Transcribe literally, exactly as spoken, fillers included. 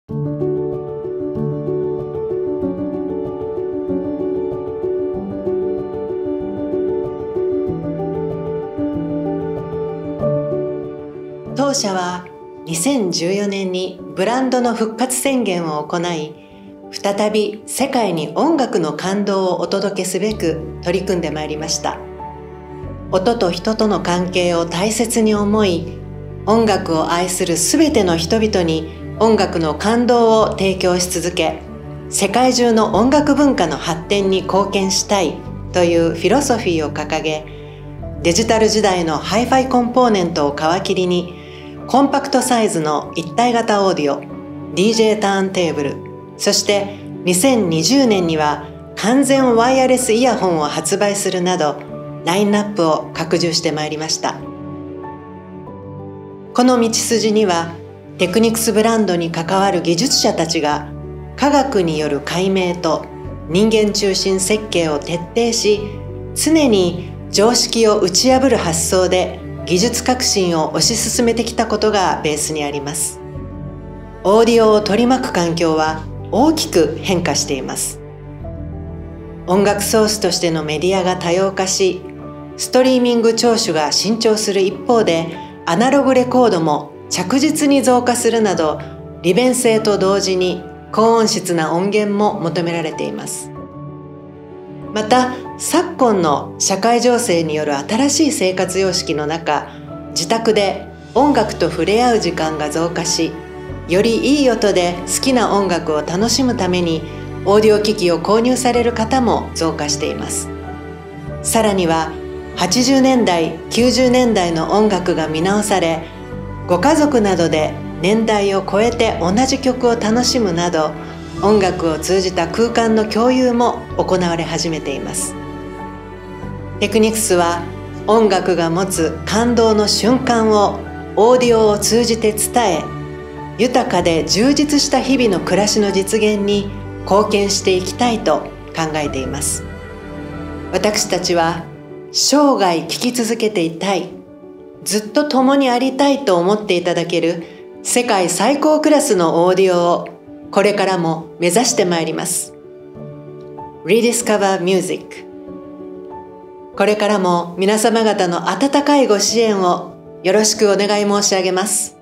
当社はにせんじゅうよねんにブランドの復活宣言を行い、再び世界に音楽の感動をお届けすべく取り組んでまいりました。音と人との関係を大切に思い、音楽を愛するすべての人々に音楽の感動を提供し続け、世界中の音楽文化の発展に貢献したいというフィロソフィーを掲げ、デジタル時代のハイファイコンポーネントを皮切りに、コンパクトサイズの一体型オーディオ、ディージェー ターンテーブル、そしてにせんにじゅうねんには完全ワイヤレスイヤホンを発売するなど、ラインナップを拡充してまいりました。この道筋には、テクニクスブランドに関わる技術者たちが、科学による解明と人間中心設計を徹底し、常に常識を打ち破る発想で技術革新を推し進めてきたことがベースにあります。オーディオを取り巻く環境は大きく変化しています。音楽ソースとしてのメディアが多様化し、ストリーミング聴取が伸長する一方で、アナログレコードも着実に増加するなど、利便性と同時に高音質な音源も求められています。また、昨今の社会情勢による新しい生活様式の中、自宅で音楽と触れ合う時間が増加し、よりいい音で好きな音楽を楽しむためにオーディオ機器を購入される方も増加しています。さらには、はちじゅうねんだい、きゅうじゅうねんだいの音楽が見直され、ご家族などで年代を超えて同じ曲を楽しむなど、音楽を通じた空間の共有も行われ始めています。テクニクスは音楽が持つ感動の瞬間をオーディオを通じて伝え、豊かで充実した日々の暮らしの実現に貢献していきたいと考えています。私たちは生涯聴き続けていたい、ずっと共にありたいと思っていただける世界最高クラスのオーディオをこれからも目指してまいります。Rediscover Music。これからも皆様方の温かいご支援をよろしくお願い申し上げます。